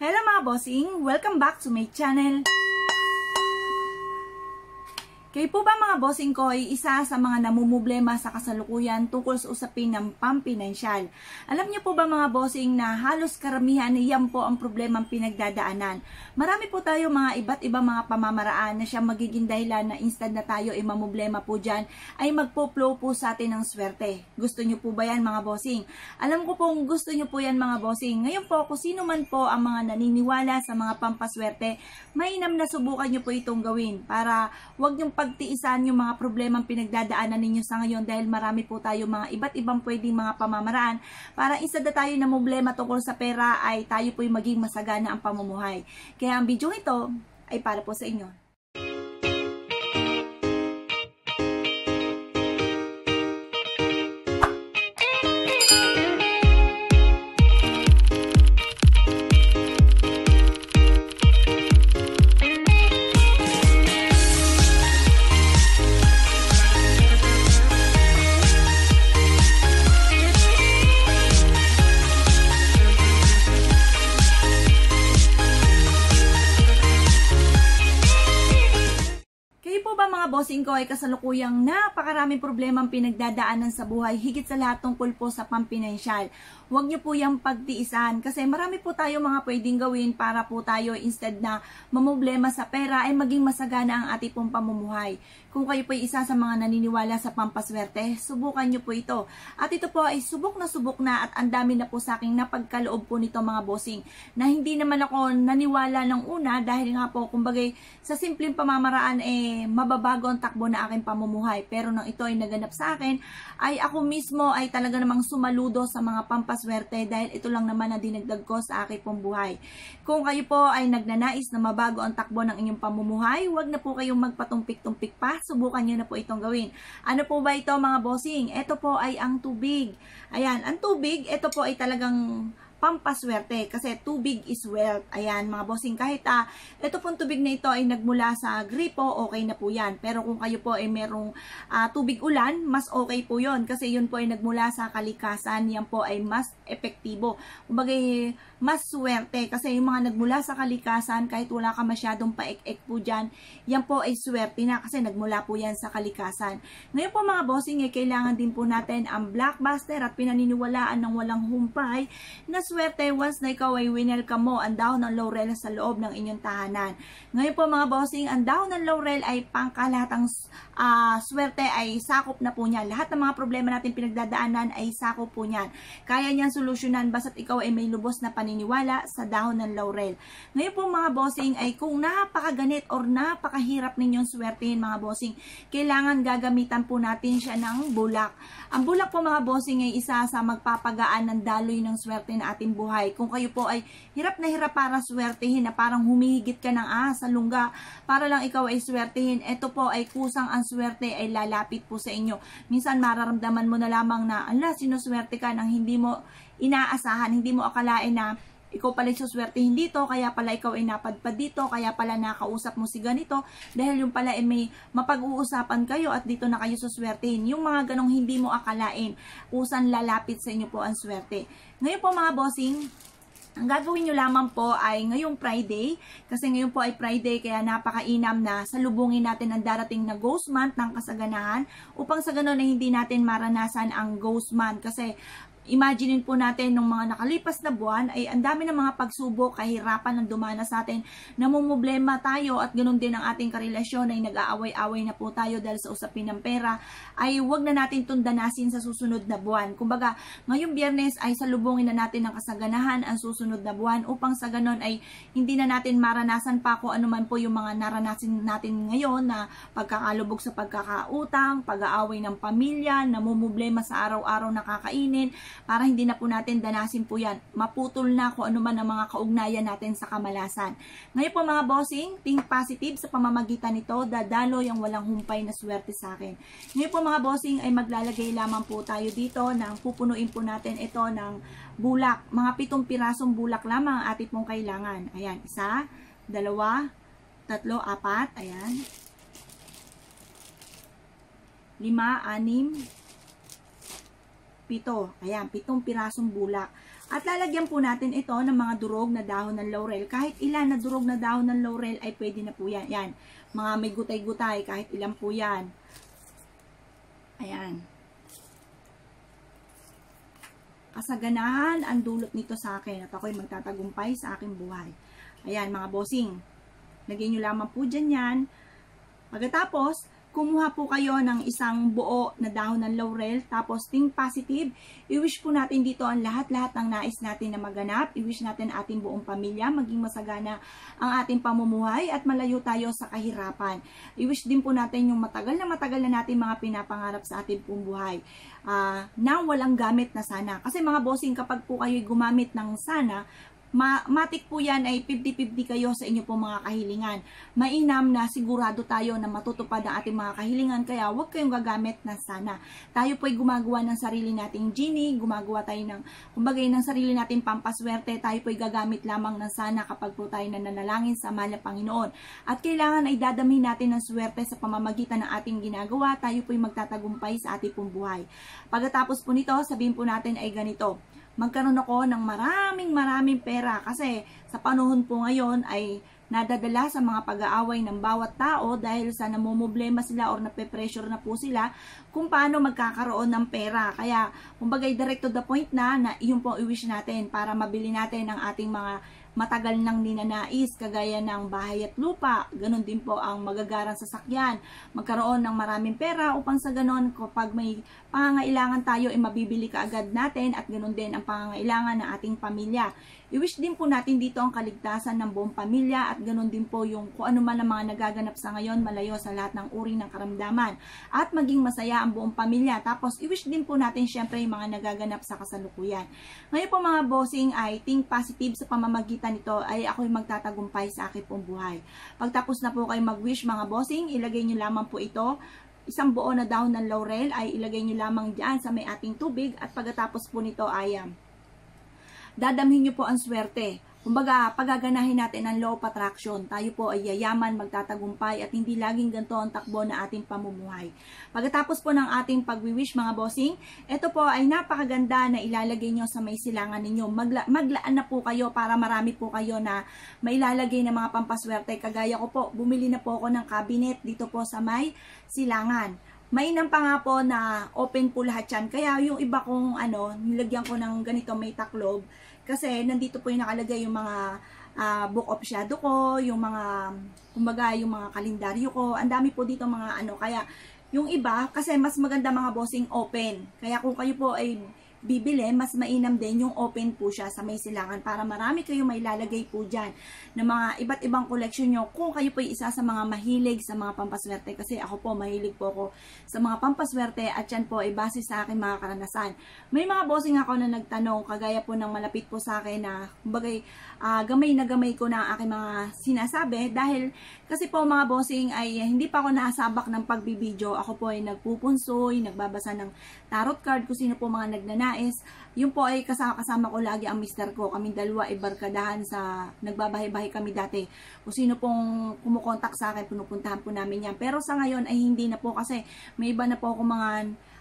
Hello mga bossing! Welcome back to my channel! Kayo po ba mga bossing ko ay isa sa mga namumblema sa kasalukuyan tungkol sa usapin ng pampinansyal? Alam niyo po ba mga bossing na halos karamihan yan po ang problemang pinagdadaanan? Marami po tayo mga iba't ibang mga pamamaraan na siya magiging dahilan na instant na tayo ay mamumblema po dyan ay magpo-flow po sa atin ng swerte. Gusto niyo po ba yan mga bossing? Alam ko pong gusto niyo po yan mga bossing. Ngayon po kung sino man po ang mga naniniwala sa mga pampaswerte, mainam na subukan niyo po itong gawin para wag niyong pagtiisan yung mga problemang pinagdadaanan ninyo sa ngayon dahil marami po tayo mga iba't ibang pwedeng mga pamamaraan para isa na tayo na problema tungkol sa pera ay tayo po'y maging masagana ang pamumuhay. Kaya ang video ito ay para po sa inyo. Bossing ko ay kasalukuyang napakaraming problemang pinagdadaanan sa buhay, higit sa lahat tungkol po sa pampinansyal. Huwag niyo po yung pagtiisan kasi marami po tayo mga pwedeng gawin para po tayo instead na mamumblema sa pera ay maging masagana ang ating pong pamumuhay. Kung kayo po ay isa sa mga naniniwala sa pampaswerte, subukan niyo po ito. At ito po ay subok na at ang dami na po sa aking napagkaloob po nito mga bossing na hindi naman ako naniwala ng una dahil nga po kumbagay sa simpleng pamamaraan mababago ang takbo na aking pamumuhay. Pero nang ito ay naganap sa akin, ay ako mismo ay talaga namang sumaludo sa mga pampaswerte dahil ito lang naman na dinagdag ko sa aking pong buhay. Kung kayo po ay nagnanais na mabago ang takbo ng inyong pamumuhay, huwag na po kayong magpatumpik-tumpik pa. Subukan nyo na po itong gawin. Ano po ba ito mga bossing? Ito po ay ang tubig. Ayan, ang tubig, ito po ay talagang pampaswerte kasi tubig is wealth. Ayan mga bossing, kahit ito pong tubig na ito ay nagmula sa gripo, okay na po yan. Pero kung kayo po ay merong tubig ulan, mas okay po yon kasi yun po ay nagmula sa kalikasan, yan po ay mas epektibo. Kumbaga mas swerte kasi yung mga nagmula sa kalikasan, kahit wala ka masyadong paek-ek po dyan, yan po ay swerte na kasi nagmula po yan sa kalikasan. Ngayon po mga bossing, kailangan din po natin ang blockbuster at pinaniniwalaan ng walang humpay na swerte once na ikaw ay winelcome mo ang dahon ng laurel sa loob ng inyong tahanan. Ngayon po mga bossing, ang dahon ng laurel ay pangkalahatang swerte ay sakop na po niyan. Lahat ng mga problema natin pinagdadaanan ay sakop po niyan. Kaya niyan solusyonan basta't ikaw ay may lubos na paniniwala sa dahon ng laurel. Ngayon po mga bossing ay kung napakaganit or napakahirap ninyong swertehin mga bossing, kailangan gagamitan po natin siya ng bulak. Ang bulak po mga bossing ay isa sa magpapagaan ng daloy ng swerte na ating buhay. Kung kayo po ay hirap na hirap para swertehin na parang humihigit ka ng sa lungga para lang ikaw ay swertehin, ito po ay kusang ang swerte ay lalapit po sa inyo. Minsan mararamdaman mo na lamang na sinuswerte ka nang hindi mo inaasahan, hindi mo akalain na ikaw pala suswertehin dito, kaya pala ikaw ay napadpad dito, kaya pala nakausap mo si ganito, dahil yung pala ay may mapag-uusapan kayo at dito na kayo suswertehin. Yung mga ganong hindi mo akalain, kusang lalapit sa inyo po ang swerte. Ngayon po mga bossing, ang gagawin nyo lamang po ay ngayong Friday, kasi ngayon po ay Friday kaya napakainam na salubungin natin ang darating na ghost month ng kasaganahan upang sa ganon ay hindi natin maranasan ang ghost month. Kasi imaginin po natin nung mga nakalipas na buwan ay ang dami ng mga pagsubok, kahirapan ang dumanas sa atin, namumblema tayo at ganoon din ang ating karelasyon ay nag-aaway-away na po tayo dahil sa usapin ng pera, ay wag na natin tundanasin sa susunod na buwan. Kumbaga, ngayong Biyernes ay salubungin na natin ang kasaganahan ang susunod na buwan upang sa ganon ay hindi na natin maranasan pa kung ano man po yung mga naranasin natin ngayon na pagkakalubog sa pagkakautang, pag-aaway ng pamilya, namumblema sa araw-araw na kakainin, para hindi na po natin danasin po yan. Maputol na kung ano man ang mga kaugnayan natin sa kamalasan. Ngayon po mga bossing, think positive sa pamamagitan nito, dadaloy ang walang humpay na swerte sa akin. Ngayon po mga bossing ay maglalagay lamang po tayo dito ng pupunuin po natin ito ng bulak. Mga 7 pirasong bulak lamang ang ating pong kailangan. Ayan, 1, 2, 3, 4, ayan. 5, 6, 7. Ayan, 7 pirasong bulak. At lalagyan po natin ito ng mga durog na dahon ng laurel. Kahit ilan na durog na dahon ng laurel ay pwede na po yan. Yan, mga may gutay-gutay, kahit ilan po yan. Ayan. Kasaganahan ang dulot nito sa akin at ako'y magtatagumpay sa aking buhay. Ayan mga bossing, lagyan nyo lamang po dyan yan. Pagkatapos, kumuha po kayo ng isang buo na dahon ng laurel, tapos think positive. I-wish po natin dito ang lahat-lahat ng nais natin na maganap. I-wish natin ating buong pamilya, maging masagana ang ating pamumuhay at malayo tayo sa kahirapan. I-wish din po natin yung matagal na natin mga pinapangarap sa ating pong buhay. Na walang gamit na sana. Kasi mga bossing, kapag po kayo gumamit ng sana, matik po yan ay 50-50 kayo sa inyo po mga kahilingan. Mainam na sigurado tayo na matutupad ang ating mga kahilingan, kaya huwag kayong gagamit ng sana. Tayo po ay gumagawa ng sarili nating genie, gumagawa tayo ng, kumbagay, ng sarili nating pampaswerte. Tayo po ay gagamit lamang ng sana kapag po tayo nananalangin sa mahal na Panginoon. At kailangan ay dadamhin natin ng swerte sa pamamagitan ng ating ginagawa. Tayo po ay magtatagumpay sa ating pong buhay. Pagkatapos po nito, sabihin po natin ay ganito: magkaroon ako ng maraming pera, kasi sa panahon po ngayon ay nadadala sa mga pag-aaway ng bawat tao dahil sa namumblema sila or nape-pressure na po sila kung paano magkakaroon ng pera. Kaya kumbagay direct to the point na yun po i-wish natin para mabili natin ang ating mga matagal nang ninanais, kagaya ng bahay at lupa. Ganon din po ang magagarang sasakyan. Magkaroon ng maraming pera upang sa ganon, kapag may pangangailangan tayo, ay mabibili kaagad natin, at ganon din ang pangangailangan ng ating pamilya. I-wish din po natin dito ang kaligtasan ng buong pamilya, at ganon din po yung kung ano man ang mga nagaganap sa ngayon, malayo sa lahat ng uri ng karamdaman, at maging masaya ang buong pamilya. Tapos i-wish din po natin syempre yung mga nagaganap sa kasalukuyan. Ngayon po mga bossing, ay think positive sa pamamagitan nito ay ako'y magtatagumpay sa aking pong buhay. Pagtapos na po kayo mag-wish mga bossing, ilagay nyo lamang po ito. Isang buo na dahon ng laurel ay ilagay nyo lamang dyan sa may ating tubig, at pagkatapos po nito ay dadamhin nyo po ang swerte. Kumbaga, pagaganahin natin ang law of attraction. Tayo po ay yayaman, magtatagumpay, at hindi laging ganito ang takbo na ating pamumuhay. Pagkatapos po ng ating pag-wish mga bossing, ito po ay napakaganda na ilalagay nyo sa may silangan ninyo. Maglaan na po kayo para marami po kayo na mailalagay ng mga pampaswerte. Kagaya ko po, bumili na po ako ng cabinet dito po sa may silangan. Mainam pa nga po na open po lahat yan. Kaya yung iba kong nilagyan ko ng ganito may taklob. Kasi nandito po yung nakalagay yung mga book of shadow ko, yung mga, kumbaga, yung mga kalendaryo ko. Ang dami po dito mga kaya yung iba, kasi mas maganda mga bossing open. Kaya kung kayo po ay bibili, mas mainam din yung open po siya sa may silangan para marami kayo may lalagay po dyan ng mga iba't ibang collection nyo kung kayo po isa sa mga mahilig sa mga pampaswerte. Kasi ako po, mahilig po ako sa mga pampaswerte, at yan po ay base sa akin mga karanasan. May mga bossing ako na nagtanong, kagaya po ng malapit po sa akin na bagay, gamay na gamay ko na aking mga sinasabi, dahil kasi po mga bossing ay hindi pa ako nasabak ng pagbibideo. Ako po ay nagpupunsoy, nagbabasa ng tarot card, kung sino po mga nagnanais. Yun po ay kasama ko lagi ang mister ko. Kaming dalawa ay barkadahan sa, nagbabahay-bahay kami dati. Kung sino pong kumukontak sa akin, pinupuntahan po namin yan. Pero sa ngayon ay hindi na po, kasi may iba na po ako mga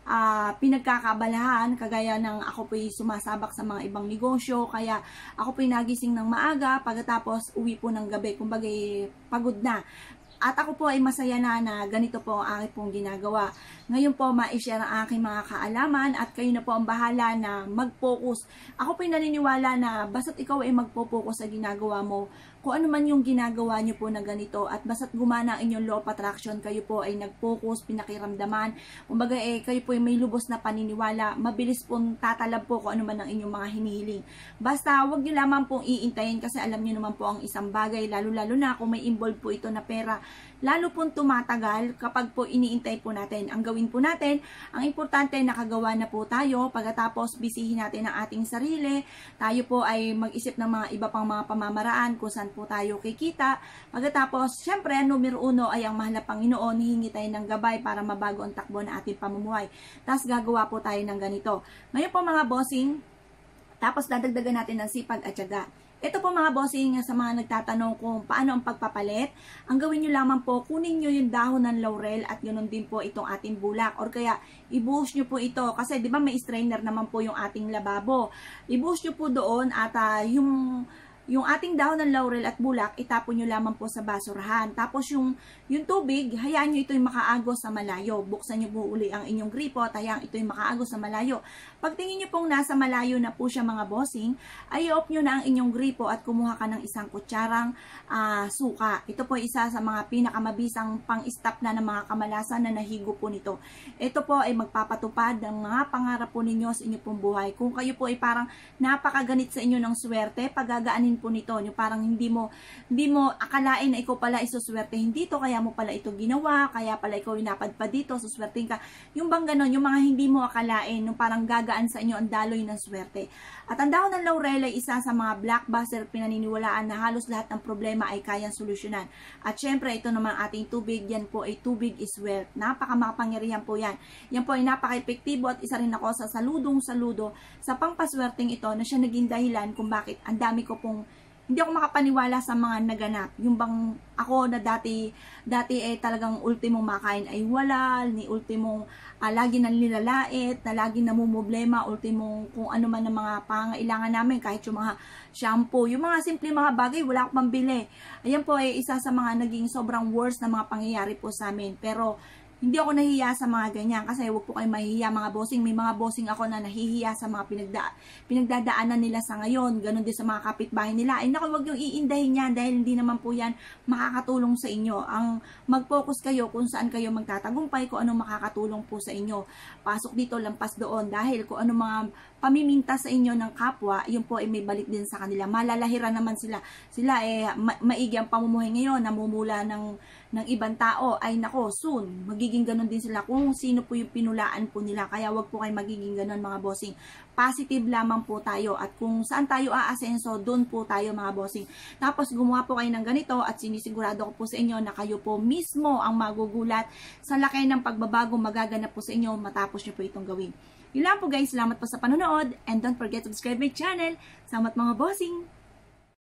pinagkakabalahan, kagaya ng ako po'y sumasabak sa mga ibang negosyo, kaya ako po'y nagising ng maaga, pagkatapos uwi po ng gabi, kumbaga pagod na. At ako po ay masaya na ganito po ang aking pong ginagawa. Ngayon po, ma-share ang aking mga kaalaman, at kayo na po ang bahala na mag-focus. Ako po ay naniniwala na basta't ikaw ay mag-focus sa ginagawa mo, kung ano man yung ginagawa nyo po na ganito, at basta't gumana ang inyong law of attraction, kayo po ay nag-focus, pinakiramdaman, kumbaga kayo po ay may lubos na paniniwala, mabilis pong tatalab po kung ano man ang inyong mga hinihiling. Basta wag nyo lamang pong iintayin, kasi alam nyo naman po ang isang bagay, lalo-lalo na kung may involved po ito na pera, lalo pong tumatagal kapag po iniintay po natin. Ang gawin po natin, ang importante nakagawa na po tayo, pagkatapos bisihin natin ang ating sarili, tayo po ay mag-isip ng mga iba pang mga pamamaraan kung saan po tayo kikita. Pagkatapos, syempre, numero 1 ay ang mahal na Panginoon, hihingi tayo ng gabay para mabago ang takbo na ating pamumuhay. Tapos gagawa po tayo ng ganito. Ngayon po mga bossing, tapos dadagdagan natin ng sipag at tiyaga. Ito po mga bossing, sa mga nagtatanong kung paano ang pagpapalit, ang gawin nyo lamang po, kunin nyo yung dahon ng laurel at ganoon din po itong ating bulak. Or kaya, ibuhos nyo po ito. Kasi di ba may strainer naman po yung ating lababo. Ibuhos nyo po doon at yung ating dahon ng laurel at bulak, itapon nyo lamang po sa basurahan. Tapos yung tubig, hayaan nyo ito'y makaagos sa malayo. Buksan nyo po uli ang inyong gripo at hayaan ito'y makaagos sa malayo. Pagtingin nyo pong nasa malayo na po siya mga bossing, ay i-off nyo na ang inyong gripo at kumuha ka ng isang kutsarang suka. Ito po isa sa mga pinakamabisang pang-stop na ng mga kamalasan na nahigo po nito. Ito po ay magpapatupad ng mga pangarap po ninyo sa inyong pong buhay. Kung kayo po ay parang napakaganit sa inyo ng swerte, pagagaanin po nito, yung parang hindi mo akalain na ikaw pala isuswertehin dito, kaya mo pala ito ginawa, kaya pala ikaw napadpad dito, suswertehin ka. Yung bang ganon, yung mga hindi mo akalain, yung parang gagaan sa inyo ang daloy ng swerte. At ang dahon ng laurel ay isa sa mga blockbuster pinaniniwalaan na halos lahat ng problema ay kayang solusyonan. At syempre, ito naman ating tubig, yan po ay tubig is wealth. Napaka-makapangyarihan po yan. Yan po ay napaka-epektibo at isa rin ako sa saludo sa pangpaswerteng ito na siya naging dahilan kung bakit ang dami ko pong hindi ako makapaniwala sa mga naganap. Yung bang ako na dati eh talagang ultimong makain ay wala, ni ultimong lagi nang nilalait, na lagi namumblema, ultimong kung ano man ang mga pangailangan namin, kahit yung mga shampoo, yung mga simple mga bagay, wala akong pambili. Ayan po ay isa sa mga naging sobrang worst na mga pangyayari po sa amin. Pero hindi ako nahihiya sa mga ganyan kasi huwag po kayo mahihiya mga bossing. May mga bossing ako na nahihiya sa mga pinagdadaanan nila sa ngayon. Ganon din sa mga kapitbahay nila. Ay naku, huwag yung iindahin yan dahil hindi naman po yan makakatulong sa inyo. Ang mag-focus kayo kung saan kayo magtatagumpay, kung anong makakatulong po sa inyo. Pasok dito, lampas doon dahil kung ano mga pamiminta sa inyo ng kapwa, yun po ay may balik din sa kanila. Malalahiran naman sila. Sila maigi ang pamumuhay ngayon, namumula ng ibang tao. Ay nako, soon, magiging ganon din sila kung sino po yung pinulaan po nila. Kaya wag po kayo magiging ganon mga bossing. Positive lamang po tayo. At kung saan tayo aasenso, doon po tayo mga bossing. Tapos gumawa po kayo ng ganito at sinisigurado ko po sa inyo na kayo po mismo ang magugulat sa laki ng pagbabago magaganap po sa inyo matapos nyo po itong gawin. Yun lang po guys, salamat po sa panonood and don't forget to subscribe my channel. Salamat mga bossing!